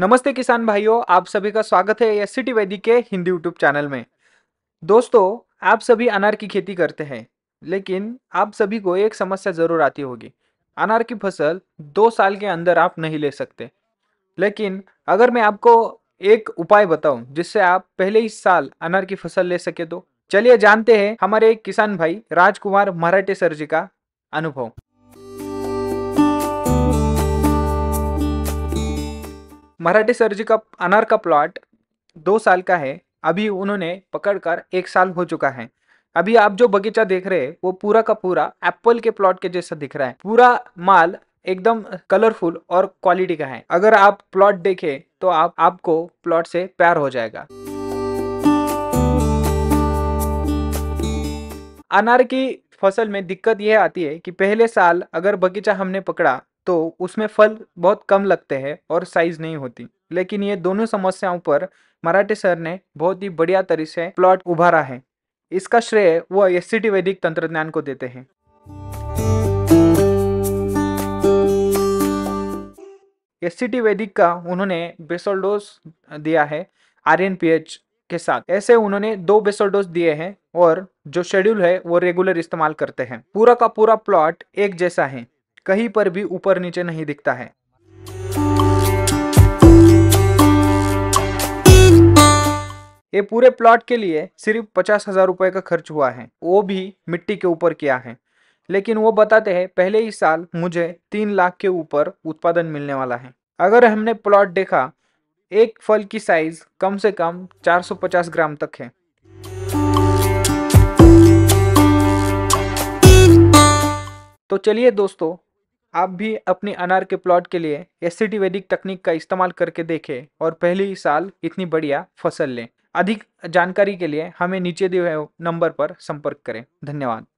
नमस्ते किसान भाइयों, आप सभी का स्वागत है एससीटी वैदिक के हिंदी यूट्यूब चैनल में। दोस्तों, आप सभी अनार की खेती करते हैं, लेकिन आप सभी को एक समस्या जरूर आती होगी। अनार की फसल 2 साल के अंदर आप नहीं ले सकते। लेकिन अगर मैं आपको एक उपाय बताऊं जिससे आप पहले ही साल अनार की फसल ले सके, तो चलिए जानते हैं हमारे एक किसान भाई राजकुमार मराठे सर जी का अनुभव। मराठे सर जी का अनार का प्लॉट 2 साल का है। अभी उन्होंने पकड़कर 1 साल हो चुका है। अभी आप जो बगीचा देख रहे हैं वो पूरा का पूरा एप्पल के प्लॉट के जैसा दिख रहा है। पूरा माल एकदम कलरफुल और क्वालिटी का है। अगर आप प्लॉट देखें तो आपको प्लॉट से प्यार हो जाएगा। अनार की फसल में दिक्कत यह आती है कि पहले साल अगर बगीचा हमने पकड़ा तो उसमें फल बहुत कम लगते हैं और साइज नहीं होती। लेकिन ये दोनों समस्याओं पर मराठे सर ने बहुत ही बढ़िया तरीके से प्लॉट उभारा है। इसका श्रेय वो एससीटी वैदिक तंत्रज्ञान को देते हैं। एससीटी वैदिक का उन्होंने बेसल डोज दिया है आरएनपीएच के साथ। ऐसे उन्होंने 2 बेसल डोज दिए हैं और जो शेड्यूल है वो रेगुलर इस्तेमाल करते हैं। पूरा का पूरा प्लॉट एक जैसा है, कहीं पर भी ऊपर नीचे नहीं दिखता है। ये पूरे प्लॉट के लिए सिर्फ 50,000 रुपए का खर्च हुआ है, वो भी मिट्टी के ऊपर किया है। लेकिन वो बताते हैं पहले ही साल मुझे 3 लाख के ऊपर उत्पादन मिलने वाला है। अगर हमने प्लॉट देखा, एक फल की साइज कम से कम 450 ग्राम तक है। तो चलिए दोस्तों, आप भी अपनी अनार के प्लॉट के लिए एससीटी वैदिक तकनीक का इस्तेमाल करके देखें और पहले ही साल इतनी बढ़िया फसल लें। अधिक जानकारी के लिए हमें नीचे दिए हुए नंबर पर संपर्क करें। धन्यवाद।